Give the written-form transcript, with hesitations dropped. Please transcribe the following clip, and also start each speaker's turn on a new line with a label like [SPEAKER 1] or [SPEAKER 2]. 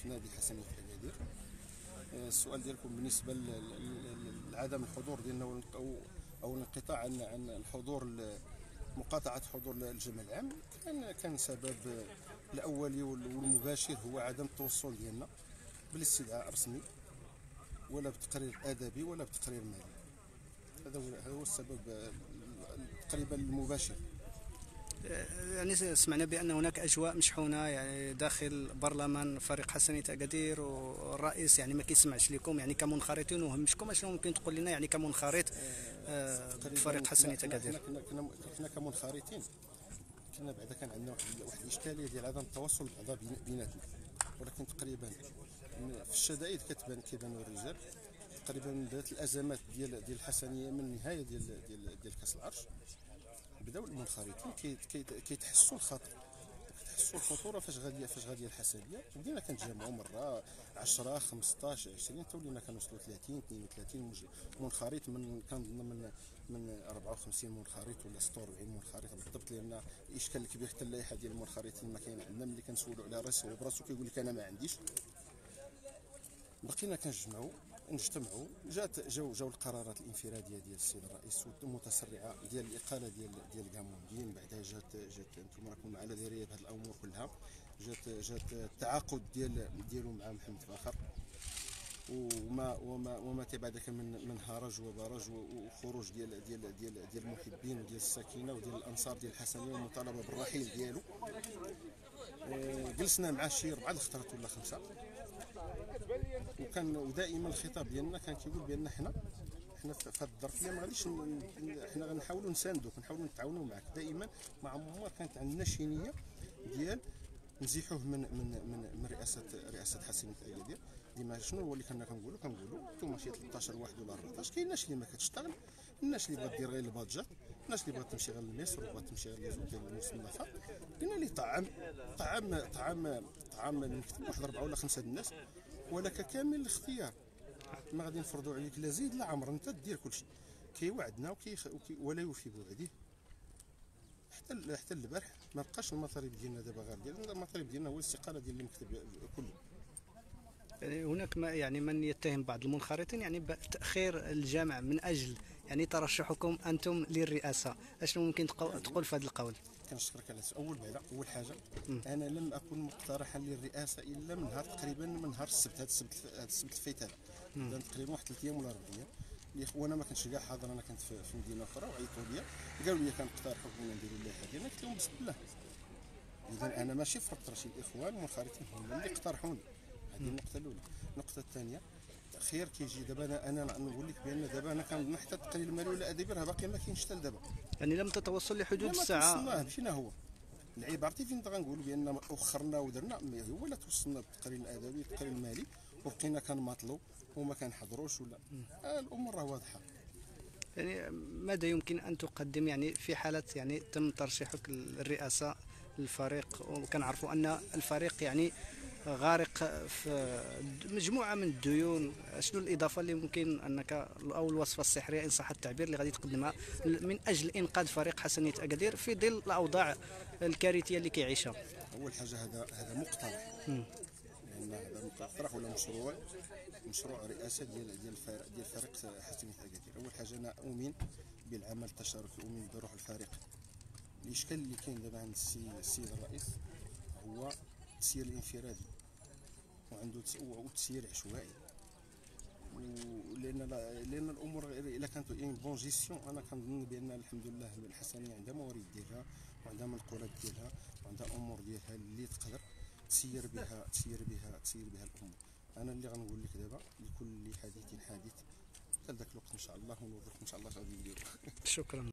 [SPEAKER 1] في نادي حسنية أكادير. السؤال ديالكم بالنسبة لعدم الحضور ديالنا أو الانقطاع عن الحضور، مقاطعة حضور الجمع العام، كان سبب الأولي والمباشر هو عدم التوصل ديالنا بالاستدعاء الرسمي ولا بتقرير أدبي ولا بتقرير مالي. هذا هو السبب تقريبا المباشر.
[SPEAKER 2] يعني سمعنا بأن هناك أجواء مشحونة يعني داخل برلمان فريق حسنية أكادير، والرئيس يعني ما كيسمعش لكم يعني كمنخرطين وهمشكم. اشنو ممكن تقول لنا يعني كمنخرط فريق حسنية أكادير؟
[SPEAKER 1] حنا كمنخرطين كنا بعدا كان عندنا واحد الاشكاليه ديال عدم التواصل بعدا بيناتنا، ولكن تقريبا في الشدائد كيبانوا الرجال. تقريبا من بدات الازمات ديال الحسنيه من النهايه ديال كاس العرش، بداو المنخرطين كيتحسوا الخطر، كيتحسوا الخطوره فاش غاديه الحسنيه. بدينا كنتجمعوا مره 10 15 20 تولينا كنوصلوا 30 32 منخرط، كنظن من 54 منخرط ولا 46 منخرط بالضبط، لان الاشكال الكبير حتى اللائحه ديال المنخرطين ما كاين عندنا. ملي كنسولوا على راسه هو براسو كيقول لك انا ما عنديش. بقينا نجتمعوا، جاو القرارات الانفراديه ديال السيد الرئيس والمتسرعه ديال الاقاله ديال كاموندين. بعدها جات انتم راكم معنا دايرين بهذه الامور كلها. جات التعاقد ديالو مع محمد فاخر، وما تبع ذلك من هرج وبرج وخروج ديال المحبين وديال السكينه وديال الانصار ديال الحسنيه والمطالبه بالرحيل ديالو. جلسنا مع شي 4 الخطرات ولا 5، ودائما الخطاب ديالنا كان كيقول بان حنا في هذه الظرفيه ما غاديش، حنا غنحاولوا نساندوك، نحاولوا نتعاونوا معك. دائما ما عمر كانت عندنا شي نيه ديال نزيحوه من رئاسه حسنية أكادير. ديما شنو هو اللي كنا كنقولوا نتوما شي 13 واحد ولا 14 كاين الناس اللي ما كتشتغل، الناس اللي بغات دير غير البادجات، الناس اللي بغات تمشي غير لمصر وبغات تمشي غير لزوج ديال المصنفات. قلنا لي طعام نكتب واحد 4 ولا 5 الناس، ولك كامل الاختيار. ما غادي نفرضوا عليك لا زيد لا عمر، انت دير كلشي. كيوعدنا ولا يوفي بوعده. حتى البارح ما بقاش المطالب ديالنا دابا غير ديالنا، المطالب ديالنا هو الاستقاله ديال المكتب كله.
[SPEAKER 2] يعني هناك يعني من يتهم بعض المنخرطين يعني بتأخير الجمع من أجل يعني ترشحكم أنتم للرئاسة. أشنو ممكن تقول في هذا القول؟
[SPEAKER 1] كنشكرك على السؤال. أول حاجة أنا لم أكن مقترحا للرئاسة إلا من نهار السبت، هذا السبت الفايت هذا تقريبا واحد 3 أيام ولا 4 أيام. وانا ما كنتش كاع حاضر، انا كنت في مدينه اخرى وعيطوا لي قالوا لي كنقترحوا بنا نديروا اللائحه ديالنا. قلت لهم بسم الله. اذا انا ماشي فرضت راه شي الاخوان المنخرطين هما اللي اقترحوني. هذه النقطه الاولى. النقطه الثانيه، التاخير كيجي دابا. انا نقول لك بان دابا انا كنظن حتى التقرير المالي ولا ادبي راه باقي ما كاينش حتى لدابا.
[SPEAKER 2] يعني لم تتوصل لحدود الساعه.
[SPEAKER 1] مشينا هو عبارتي فين غنقولوا بان اخرنا ودرنا، هو لا توصلنا بالتقرير الادبي والتقرير المالي وبقينا كنماطلوا وما كنحضروش ولا الامور راه واضحه.
[SPEAKER 2] يعني ماذا يمكن ان تقدم يعني في حاله يعني تم ترشيحك للرئاسه للفريق، وكنعرفوا ان الفريق يعني غارق في مجموعه من الديون؟ شنو الاضافه اللي ممكن انك او الوصفه السحريه ان صح التعبير اللي غادي تقدمها من اجل انقاذ فريق حسنيه اكادير في ظل الاوضاع الكارثيه اللي كيعيشها؟
[SPEAKER 1] اول حاجه هذا مقترح، لان هذا مقترح ولا مشروع رئاسه ديال فريق حسنية أكادير. اول حاجه انا اؤمن بالعمل التشاركي، اؤمن بروح الفريق. الاشكال اللي كاين دابا عند السيد الرئيس هو التسيير الانفرادي وعنده تسيير عشوائي. لان الامور الا كانت بون جيستيون، انا كنظن بان الحمد لله الحسنيه عندها موارد ديالها وعندها منقولات ديالها وعندها امور ديالها اللي تقدر تسير بها الامور. انا اللي غنقول لك دابا لكل حديث حادث، حتى ذاك الوقت ان شاء الله ونوضح ان شاء الله اش غادي نديرو.
[SPEAKER 2] شكرا.